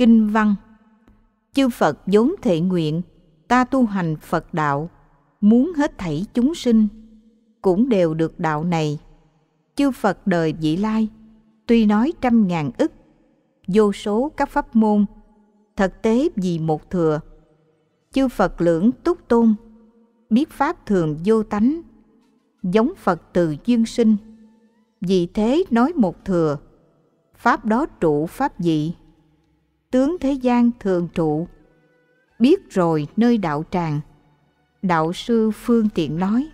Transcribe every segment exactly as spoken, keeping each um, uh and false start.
Kinh văn: chư Phật vốn thệ nguyện, ta tu hành Phật đạo, muốn hết thảy chúng sinh cũng đều được đạo này. Chư Phật đời vị lai, tuy nói trăm ngàn ức, vô số các pháp môn, thực tế vì một thừa. Chư Phật lưỡng túc tôn, biết pháp thường vô tánh, giống Phật từ duyên sinh, vì thế nói một thừa. Pháp đó trụ pháp dị, tướng thế gian thường trụ, biết rồi nơi đạo tràng, đạo sư phương tiện nói.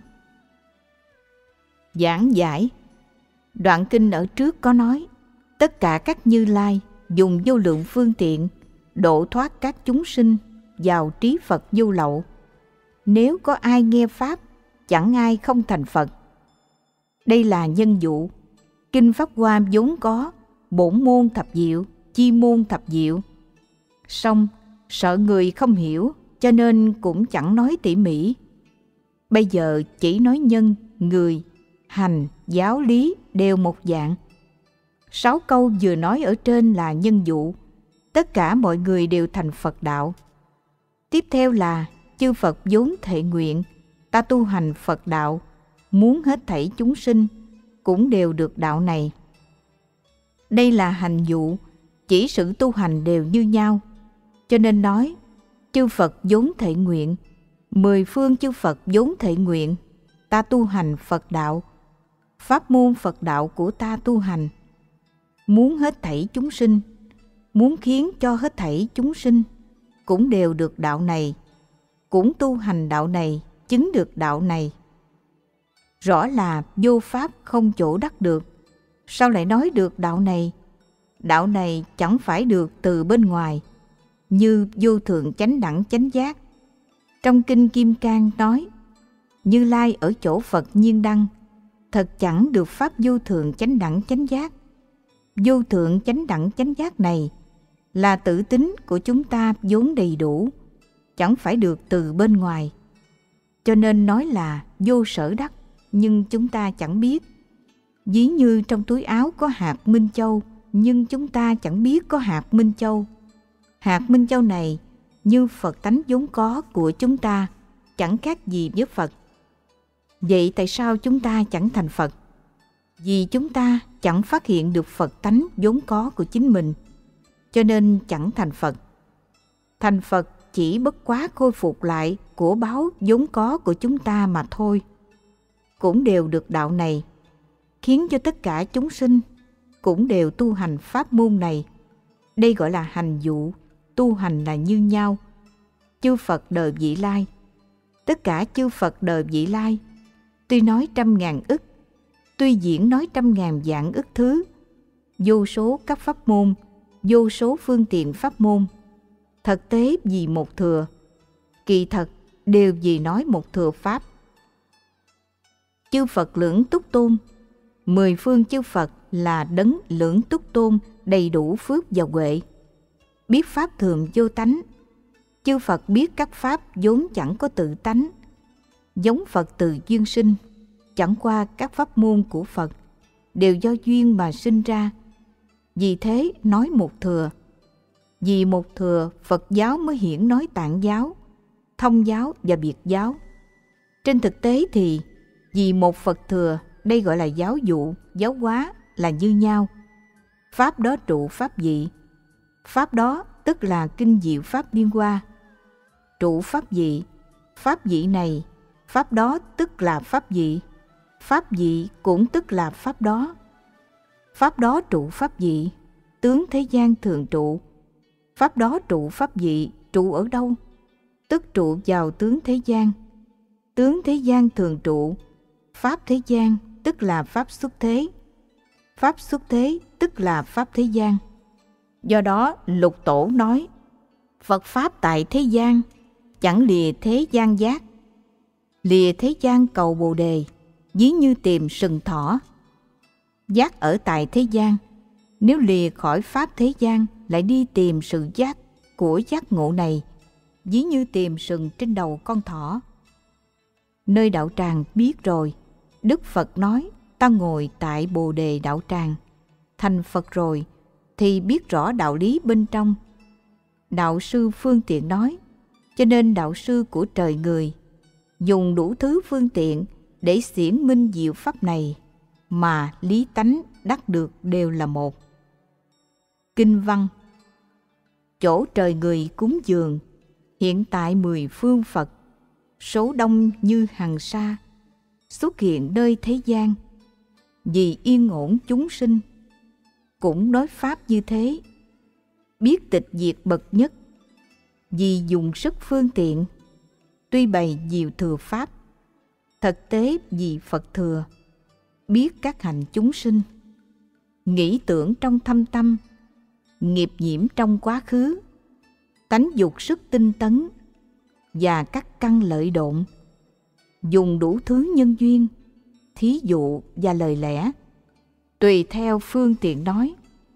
Giảng giải: đoạn kinh ở trước có nói, tất cả các Như Lai dùng vô lượng phương tiện độ thoát các chúng sinh vào trí Phật vô lậu. Nếu có ai nghe pháp, chẳng ai không thành Phật. Đây là nhân dụ. Kinh Pháp Hoa vốn có bổn môn thập diệu, chi môn thập diệu. Song sợ người không hiểu, cho nên cũng chẳng nói tỉ mỉ. Bây giờ chỉ nói nhân, người, hành, giáo lý đều một dạng. Sáu câu vừa nói ở trên là nhân dụ, tất cả mọi người đều thành Phật đạo. Tiếp theo là chư Phật vốn thệ nguyện, ta tu hành Phật đạo, muốn hết thảy chúng sinh cũng đều được đạo này. Đây là hành dụ, chỉ sự tu hành đều như nhau, cho nên nói chư Phật vốn thệ nguyện, mười phương chư Phật vốn thệ nguyện, ta tu hành Phật đạo, pháp môn Phật đạo của ta tu hành, muốn hết thảy chúng sinh, muốn khiến cho hết thảy chúng sinh cũng đều được đạo này, cũng tu hành đạo này, chứng được đạo này. Rõ là vô pháp không chỗ đắc được, sao lại nói được đạo này? Đạo này chẳng phải được từ bên ngoài, như vô thượng chánh đẳng chánh giác. Trong kinh Kim Cang nói, Như Lai ở chỗ Phật Nhiên Đăng, thật chẳng được pháp vô thượng chánh đẳng chánh giác. Vô thượng chánh đẳng chánh giác này là tự tính của chúng ta vốn đầy đủ, chẳng phải được từ bên ngoài. Cho nên nói là vô sở đắc, nhưng chúng ta chẳng biết. Ví như trong túi áo có hạt Minh Châu, nhưng chúng ta chẳng biết có hạt Minh Châu. Hạt Minh Châu này như Phật tánh vốn có của chúng ta, chẳng khác gì với Phật. Vậy tại sao chúng ta chẳng thành Phật? Vì chúng ta chẳng phát hiện được Phật tánh vốn có của chính mình, cho nên chẳng thành Phật. Thành Phật chỉ bất quá khôi phục lại của báu vốn có của chúng ta mà thôi. Cũng đều được đạo này, khiến cho tất cả chúng sinh cũng đều tu hành pháp môn này. Đây gọi là hành dụ, tu hành là như nhau. Chư Phật đời vị lai, tất cả chư Phật đời vị lai, tuy nói trăm ngàn ức, tuy diễn nói trăm ngàn vạn ức thứ, vô số các pháp môn, vô số phương tiện pháp môn, thực tế vì một thừa, kỳ thật đều vì nói một thừa pháp. Chư Phật lưỡng túc tôn, mười phương chư Phật là đấng lưỡng túc tôn, đầy đủ phước và huệ, biết pháp thường vô tánh. Chư Phật biết các pháp vốn chẳng có tự tánh, giống Phật từ duyên sinh, chẳng qua các pháp môn của Phật đều do duyên mà sinh ra. Vì thế nói một thừa. Vì một thừa, Phật giáo mới hiển nói Tạng giáo, Thông giáo và Biệt giáo. Trên thực tế thì vì một Phật thừa, đây gọi là giáo dụ, giáo hóa là như nhau. Pháp đó trụ pháp dị. Pháp đó tức là kinh diệu pháp Liên Hoa. Trụ pháp dị, pháp dị này, pháp đó tức là pháp dị. Pháp dị cũng tức là pháp đó. Pháp đó trụ pháp dị, tướng thế gian thường trụ. Pháp đó trụ pháp dị, trụ ở đâu? Tức trụ vào tướng thế gian. Tướng thế gian thường trụ. Pháp thế gian tức là pháp xuất thế. Pháp xuất thế tức là pháp thế gian. Do đó Lục Tổ nói, Phật Pháp tại thế gian, chẳng lìa thế gian giác. Lìa thế gian cầu Bồ Đề, ví như tìm sừng thỏ. Giác ở tại thế gian, nếu lìa khỏi Pháp thế gian, lại đi tìm sự giác của giác ngộ này, ví như tìm sừng trên đầu con thỏ. Nơi đạo tràng biết rồi, Đức Phật nói, ta ngồi tại Bồ Đề đạo tràng, thành Phật rồi, thì biết rõ đạo lý bên trong, đạo sư phương tiện nói, cho nên đạo sư của trời người dùng đủ thứ phương tiện để xiển minh diệu pháp này, mà lý tánh đắc được đều là một. Kinh văn: chỗ trời người cúng dường, hiện tại mười phương Phật, số đông như hằng sa, xuất hiện nơi thế gian, vì yên ổn chúng sinh. Cũng nói pháp như thế, biết tịch diệt bậc nhất, vì dùng sức phương tiện, tuy bày nhiều thừa pháp, thực tế vì Phật thừa, biết các hành chúng sinh, nghĩ tưởng trong thâm tâm, nghiệp nhiễm trong quá khứ, tánh dục sức tinh tấn, và các căn lợi độn, dùng đủ thứ nhân duyên, thí dụ và lời lẽ, tùy theo phương tiện nói.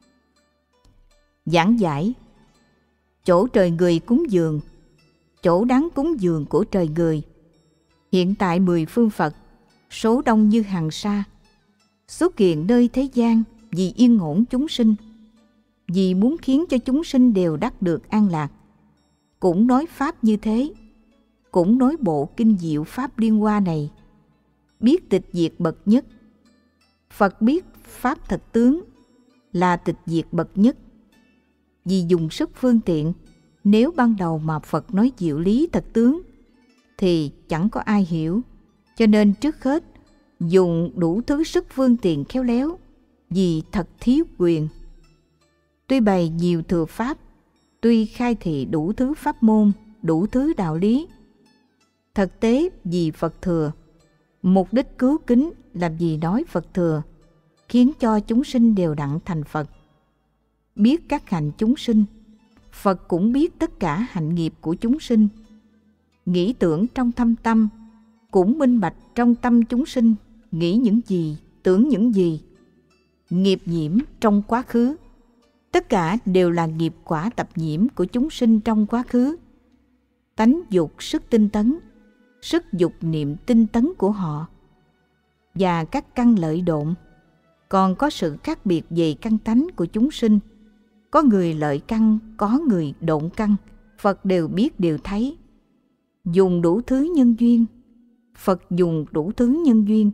Giảng giải: chỗ trời người cúng dường, chỗ đáng cúng dường của trời người, hiện tại mười phương Phật, số đông như hằng sa, xuất hiện nơi thế gian vì yên ổn chúng sinh, vì muốn khiến cho chúng sinh đều đắc được an lạc. Cũng nói pháp như thế, cũng nói bộ kinh diệu pháp liên hoa này, biết tịch diệt bậc nhất. Phật biết pháp thật tướng là tịch diệt bậc nhất, vì dùng sức phương tiện. Nếu ban đầu mà Phật nói diệu lý thật tướng thì chẳng có ai hiểu, cho nên trước hết dùng đủ thứ sức phương tiện khéo léo, vì thật thiếu quyền. Tuy bày nhiều thừa pháp, tuy khai thị đủ thứ pháp môn, đủ thứ đạo lý, thực tế vì Phật thừa. Mục đích cứu kính làm gì nói Phật thừa, khiến cho chúng sinh đều đặng thành Phật. Biết các hạnh chúng sinh, Phật cũng biết tất cả hạnh nghiệp của chúng sinh. Nghĩ tưởng trong thâm tâm, cũng minh bạch trong tâm chúng sinh nghĩ những gì, tưởng những gì. Nghiệp nhiễm trong quá khứ, tất cả đều là nghiệp quả tập nhiễm của chúng sinh trong quá khứ. Tánh dục sức tinh tấn, sức dục niệm tinh tấn của họ, và các căn lợi độn. Còn có sự khác biệt về căn tánh của chúng sinh. Có người lợi căn, có người độn căn, Phật đều biết đều thấy. Dùng đủ thứ nhân duyên, Phật dùng đủ thứ nhân duyên,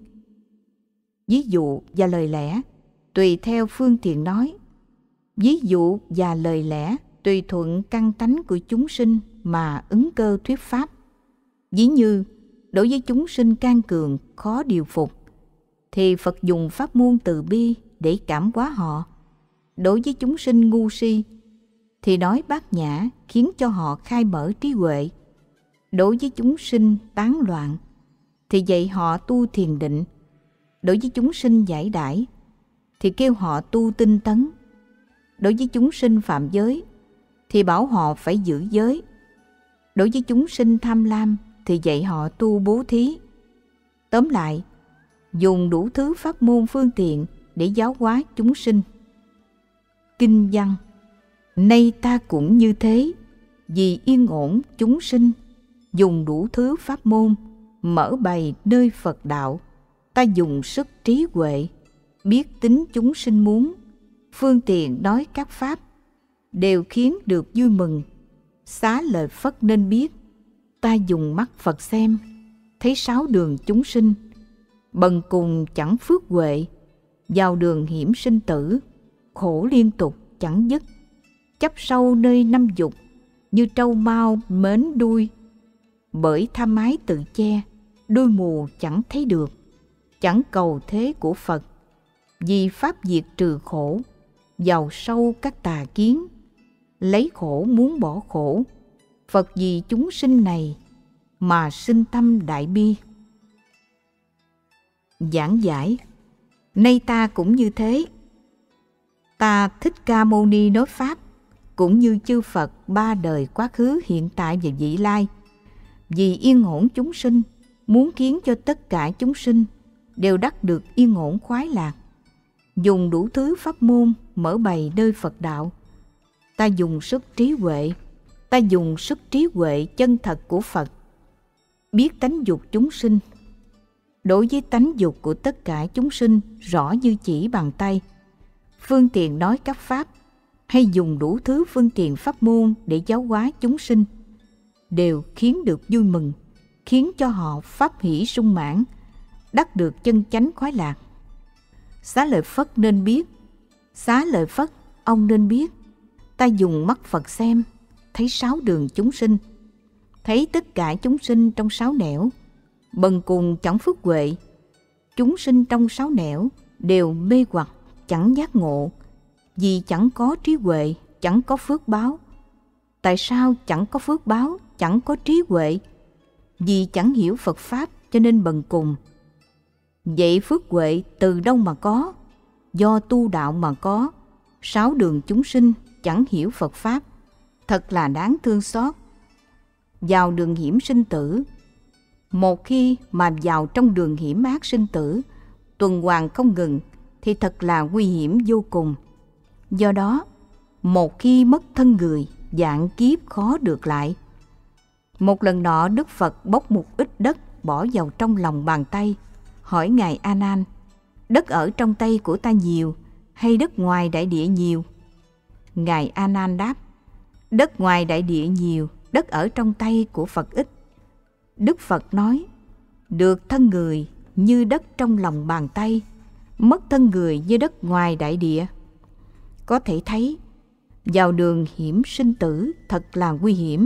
ví dụ và lời lẽ, tùy theo phương tiện nói. Ví dụ và lời lẽ tùy thuận căn tánh của chúng sinh mà ứng cơ thuyết pháp. Ví như đối với chúng sinh can cường, khó điều phục, thì Phật dùng pháp môn từ bi để cảm hóa họ. Đối với chúng sinh ngu si, thì nói bát nhã khiến cho họ khai mở trí huệ. Đối với chúng sinh tán loạn, thì dạy họ tu thiền định. Đối với chúng sinh giải đãi, thì kêu họ tu tinh tấn. Đối với chúng sinh phạm giới, thì bảo họ phải giữ giới. Đối với chúng sinh tham lam, thì dạy họ tu bố thí. Tóm lại, dùng đủ thứ pháp môn phương tiện để giáo hóa chúng sinh. Kinh văn: nay ta cũng như thế, vì yên ổn chúng sinh, dùng đủ thứ pháp môn, mở bày nơi Phật đạo. Ta dùng sức trí huệ, biết tính chúng sinh muốn, phương tiện nói các pháp, đều khiến được vui mừng. Xá lời Phất nên biết, ta dùng mắt Phật xem, thấy sáu đường chúng sinh, bần cùng chẳng phước huệ, vào đường hiểm sinh tử, khổ liên tục chẳng dứt, chấp sâu nơi năm dục, như trâu mau mến đuôi. Bởi tham ái tự che, đuôi mù chẳng thấy được, chẳng cầu thế của Phật, vì pháp diệt trừ khổ, vào sâu các tà kiến, lấy khổ muốn bỏ khổ. Phật vì chúng sinh này mà sinh tâm đại bi. Giảng giải: nay ta cũng như thế. Ta Thích Ca Mâu Ni nói pháp, cũng như chư Phật ba đời quá khứ, hiện tại và vị lai, vì yên ổn chúng sinh, muốn khiến cho tất cả chúng sinh đều đắc được yên ổn khoái lạc. Dùng đủ thứ pháp môn mở bày nơi Phật đạo. Ta dùng sức trí huệ, ta dùng sức trí huệ chân thật của Phật, biết tánh dục chúng sinh. Đối với tánh dục của tất cả chúng sinh rõ như chỉ bàn tay, phương tiện nói các pháp, hay dùng đủ thứ phương tiện pháp môn để giáo hóa chúng sinh, đều khiến được vui mừng, khiến cho họ pháp hỷ sung mãn, đắc được chân chánh khoái lạc. Xá Lợi Phất nên biết, Xá Lợi Phất, ông nên biết, ta dùng mắt Phật xem, thấy sáu đường chúng sinh, thấy tất cả chúng sinh trong sáu nẻo, bần cùng chẳng phước huệ. Chúng sinh trong sáu nẻo đều mê hoặc, chẳng giác ngộ, vì chẳng có trí huệ, chẳng có phước báo. Tại sao chẳng có phước báo, chẳng có trí huệ? Vì chẳng hiểu Phật Pháp cho nên bần cùng. Vậy phước huệ từ đâu mà có? Do tu đạo mà có. Sáu đường chúng sinh chẳng hiểu Phật Pháp, thật là đáng thương xót. Vào đường hiểm sinh tử, một khi mà vào trong đường hiểm ác sinh tử, tuần hoàn không ngừng, thì thật là nguy hiểm vô cùng. Do đó, một khi mất thân người, vạn kiếp khó được lại. Một lần nọ, Đức Phật bốc một ít đất bỏ vào trong lòng bàn tay, hỏi Ngài A Nan: đất ở trong tay của ta nhiều hay đất ngoài đại địa nhiều? Ngài A Nan đáp: đất ngoài đại địa nhiều, đất ở trong tay của Phật ít. Đức Phật nói: được thân người như đất trong lòng bàn tay, mất thân người như đất ngoài đại địa. Có thể thấy, vào đường hiểm sinh tử thật là nguy hiểm.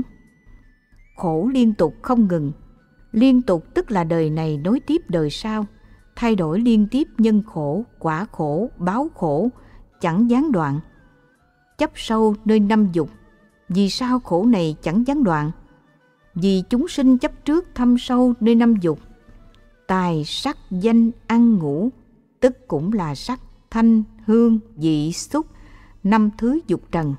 Khổ liên tục không ngừng. Liên tục tức là đời này nối tiếp đời sau, thay đổi liên tiếp nhân khổ, quả khổ, báo khổ, chẳng gián đoạn. Chấp sâu nơi năm dục. Vì sao khổ này chẳng gián đoạn? Vì chúng sinh chấp trước thâm sâu nơi năm dục. Tài, sắc, danh, ăn, ngủ, tức cũng là sắc, thanh, hương, vị, xúc, năm thứ dục trần.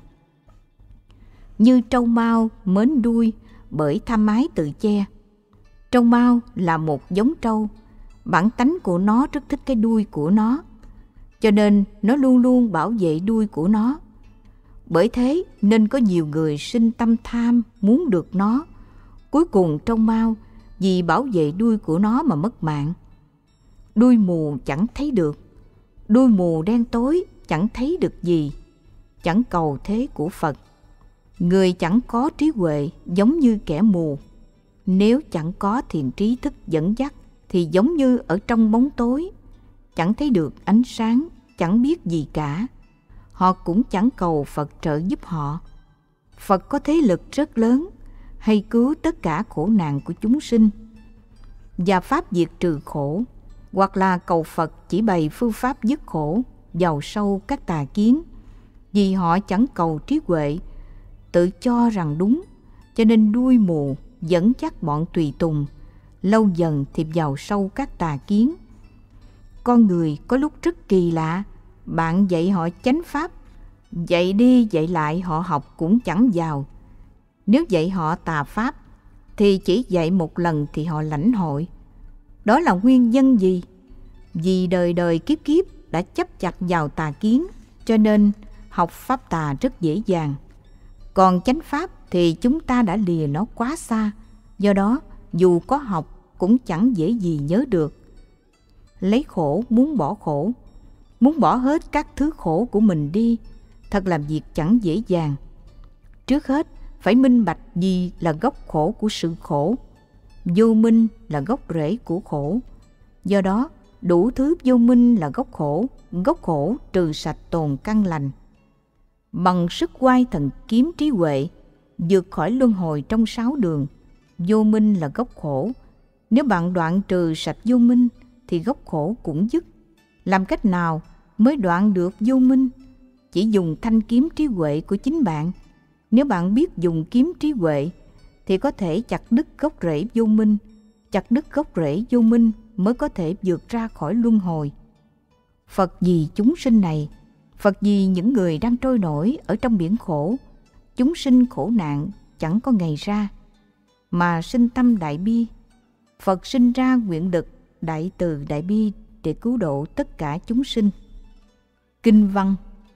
Như trâu mao mến đuôi bởi tham ái tự che. Trâu mao là một giống trâu, bản tánh của nó rất thích cái đuôi của nó, cho nên nó luôn luôn bảo vệ đuôi của nó. Bởi thế nên có nhiều người sinh tâm tham muốn được nó. Cuối cùng trâu mao vì bảo vệ đuôi của nó mà mất mạng. Đuôi mù chẳng thấy được, đuôi mù đen tối chẳng thấy được gì, chẳng cầu thế của Phật. Người chẳng có trí huệ giống như kẻ mù. Nếu chẳng có thiền trí thức dẫn dắt thì giống như ở trong bóng tối, chẳng thấy được ánh sáng, chẳng biết gì cả. Họ cũng chẳng cầu Phật trợ giúp họ. Phật có thế lực rất lớn, hay cứu tất cả khổ nạn của chúng sinh và pháp diệt trừ khổ, hoặc là cầu Phật chỉ bày phương pháp dứt khổ, giàu sâu các tà kiến. Vì họ chẳng cầu trí huệ, tự cho rằng đúng, cho nên đuôi mù dẫn dắt bọn tùy tùng, lâu dần thì vào sâu các tà kiến. Con người có lúc rất kỳ lạ, bạn dạy họ chánh pháp, dạy đi dạy lại họ học cũng chẳng vào. Nếu dạy họ tà pháp thì chỉ dạy một lần thì họ lãnh hội. Đó là nguyên nhân gì? Vì đời đời kiếp kiếp đã chấp chặt vào tà kiến, cho nên học pháp tà rất dễ dàng. Còn chánh pháp thì chúng ta đã lìa nó quá xa, do đó dù có học cũng chẳng dễ gì nhớ được. Lấy khổ muốn bỏ khổ, muốn bỏ hết các thứ khổ của mình đi, thật là việc chẳng dễ dàng. Trước hết phải minh bạch gì là gốc khổ của sự khổ. Vô minh là gốc rễ của khổ. Do đó đủ thứ vô minh là gốc khổ, gốc khổ trừ sạch tồn căn lành. Bằng sức oai thần kiếm trí huệ, vượt khỏi luân hồi trong sáu đường. Vô minh là gốc khổ. Nếu bạn đoạn trừ sạch vô minh thì gốc khổ cũng dứt. Làm cách nào mới đoạn được vô minh? Chỉ dùng thanh kiếm trí huệ của chính bạn. Nếu bạn biết dùng kiếm trí huệ thì có thể chặt đứt gốc rễ vô minh. Chặt đứt gốc rễ vô minh mới có thể vượt ra khỏi luân hồi. Phật vì chúng sinh này, Phật vì những người đang trôi nổi ở trong biển khổ, chúng sinh khổ nạn chẳng có ngày ra, mà sinh tâm đại bi. Phật sinh ra nguyện lực đại từ đại bi để cứu độ tất cả chúng sinh. Kinh văn: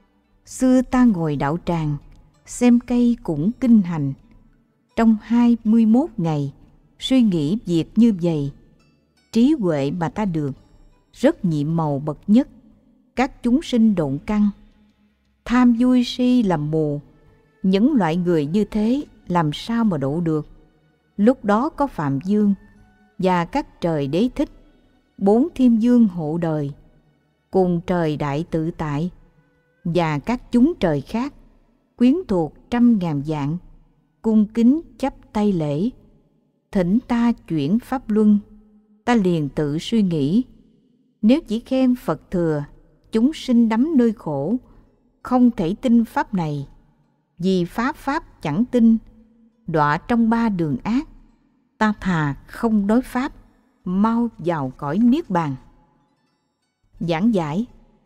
xưa ta ngồi đạo tràng, xem cây cũng kinh hành. Trong hai mươi mốt ngày, suy nghĩ việc như vậy. Trí huệ mà ta được, rất nhiệm màu bậc nhất. Các chúng sinh độn căn, tham vui si làm mù. Những loại người như thế làm sao mà độ được? Lúc đó có Phạm Dương và các trời đế thích, bốn thiên dương hộ đời, cùng trời đại tự tại và các chúng trời khác, quyến thuộc trăm ngàn vạn, cung kính chắp tay lễ, thỉnh ta chuyển pháp luân. Ta liền tự suy nghĩ, nếu chỉ khen Phật thừa, chúng sinh đắm nơi khổ, không thể tin pháp này, vì phá pháp chẳng tin, đọa trong ba đường ác. Ta thà không nói pháp, mau vào cõi niết bàn. Giảng giải.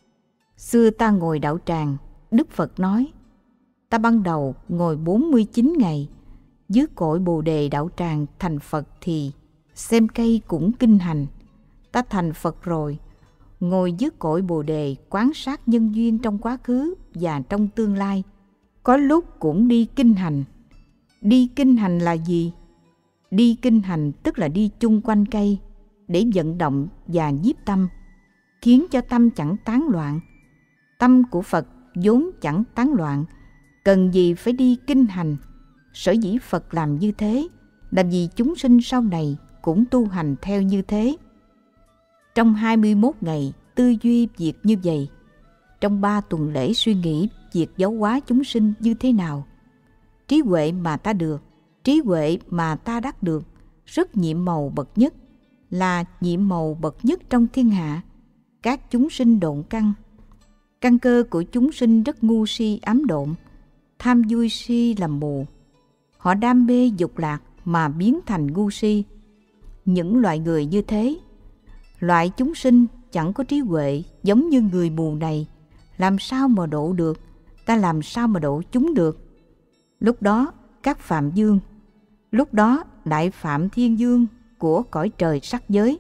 Xưa ta ngồi đạo tràng, Đức Phật nói, ta ban đầu ngồi bốn mươi chín ngày dưới cội Bồ Đề đạo tràng thành Phật thì xem cây cũng kinh hành. Ta thành Phật rồi, ngồi dưới cội Bồ Đề quán sát nhân duyên trong quá khứ và trong tương lai, có lúc cũng đi kinh hành. Đi kinh hành là gì? Đi kinh hành tức là đi chung quanh cây để vận động và nhiếp tâm, khiến cho tâm chẳng tán loạn. Tâm của Phật vốn chẳng tán loạn, cần gì phải đi kinh hành. Sở dĩ Phật làm như thế là vì chúng sinh sau này cũng tu hành theo như thế. Trong hai mươi mốt ngày tư duy việc như vậy, trong ba tuần lễ suy nghĩ việc giáo hóa chúng sinh như thế nào. Trí huệ mà ta được, trí huệ mà ta đắc được, rất nhiệm màu bậc nhất, là nhiệm màu bậc nhất trong thiên hạ. Các chúng sinh độn căn, căn cơ của chúng sinh rất ngu si ám độn, tham vui si làm mù. Họ đam mê dục lạc mà biến thành ngu si. Những loại người như thế, loại chúng sinh chẳng có trí huệ giống như người mù này, làm sao mà độ được? Ta làm sao mà độ chúng được? Lúc đó các Phạm Dương, lúc đó Đại Phạm Thiên Dương của cõi trời sắc giới,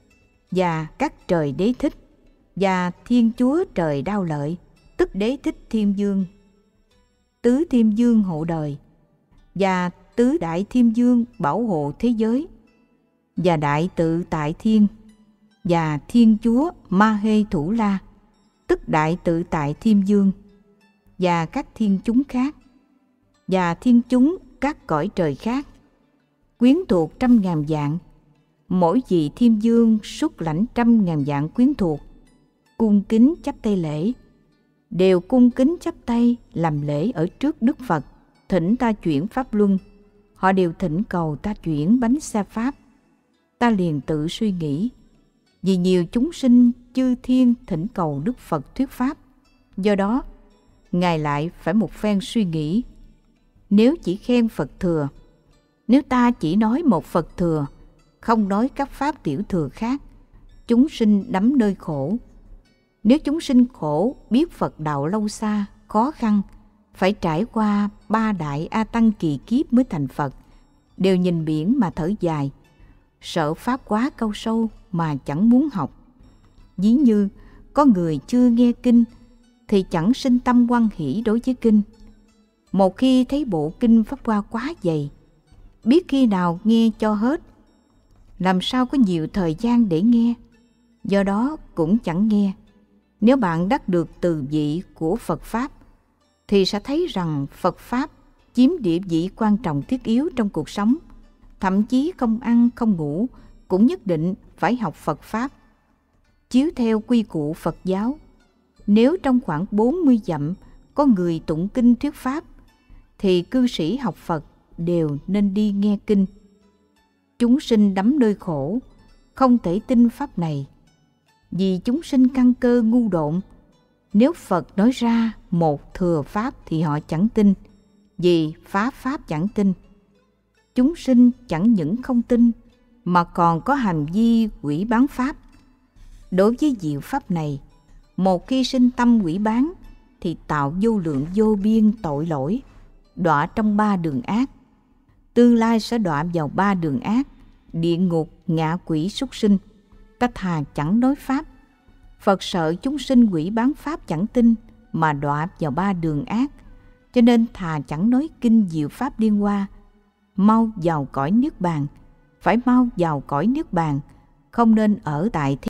và các trời đế thích, và Thiên Chúa trời Đao Lợi, tức đế thích Thiên Dương, tứ Thiên Dương hộ đời, và tứ Đại Thiên Dương bảo hộ thế giới, và Đại Tự Tại Thiên, và Thiên Chúa Ma Hê Thủ La, tức Đại Tự Tại Thiên Dương, và các thiên chúng khác, và thiên chúng các cõi trời khác, quyến thuộc trăm ngàn vạn. Mỗi vị thiên dương xuất lãnh trăm ngàn vạn quyến thuộc, cung kính chắp tay lễ, đều cung kính chắp tay làm lễ ở trước Đức Phật, thỉnh ta chuyển pháp luân. Họ đều thỉnh cầu ta chuyển bánh xe pháp. Ta liền tự suy nghĩ, vì nhiều chúng sinh chư thiên thỉnh cầu Đức Phật thuyết pháp, do đó Ngài lại phải một phen suy nghĩ. Nếu chỉ khen Phật thừa, nếu ta chỉ nói một Phật thừa, không nói các pháp tiểu thừa khác, chúng sinh đắm nơi khổ. Nếu chúng sinh khổ biết Phật đạo lâu xa, khó khăn, phải trải qua ba đại A Tăng kỳ kiếp mới thành Phật, đều nhìn biển mà thở dài, sợ pháp quá câu sâu mà chẳng muốn học. Ví như có người chưa nghe kinh thì chẳng sinh tâm hoan hỷ đối với kinh. Một khi thấy bộ kinh pháp hoa quá dày, biết khi nào nghe cho hết, làm sao có nhiều thời gian để nghe, do đó cũng chẳng nghe. Nếu bạn đắc được từ vị của Phật Pháp, thì sẽ thấy rằng Phật Pháp chiếm địa vị quan trọng thiết yếu trong cuộc sống. Thậm chí không ăn không ngủ cũng nhất định phải học Phật Pháp. Chiếu theo quy củ Phật giáo, nếu trong khoảng bốn mươi dặm có người tụng kinh thuyết Pháp, thì cư sĩ học Phật đều nên đi nghe kinh. Chúng sinh đắm nơi khổ, không thể tin Pháp này, vì chúng sinh căn cơ ngu độn. Nếu Phật nói ra một thừa Pháp thì họ chẳng tin, vì phá Pháp chẳng tin. Chúng sinh chẳng những không tin, mà còn có hành vi quỷ bán Pháp. Đối với diệu Pháp này, một khi sinh tâm quỷ bán, thì tạo vô lượng vô biên tội lỗi, đọa trong ba đường ác. Tương lai sẽ đọa vào ba đường ác, địa ngục, ngạ quỷ, súc sinh. Ta thà chẳng nói Pháp. Phật sợ chúng sinh quỷ bán Pháp chẳng tin mà đọa vào ba đường ác, cho nên thà chẳng nói kinh diệu Pháp liên hoa. Mau vào cõi niết bàn, phải mau vào cõi niết bàn, không nên ở tại thế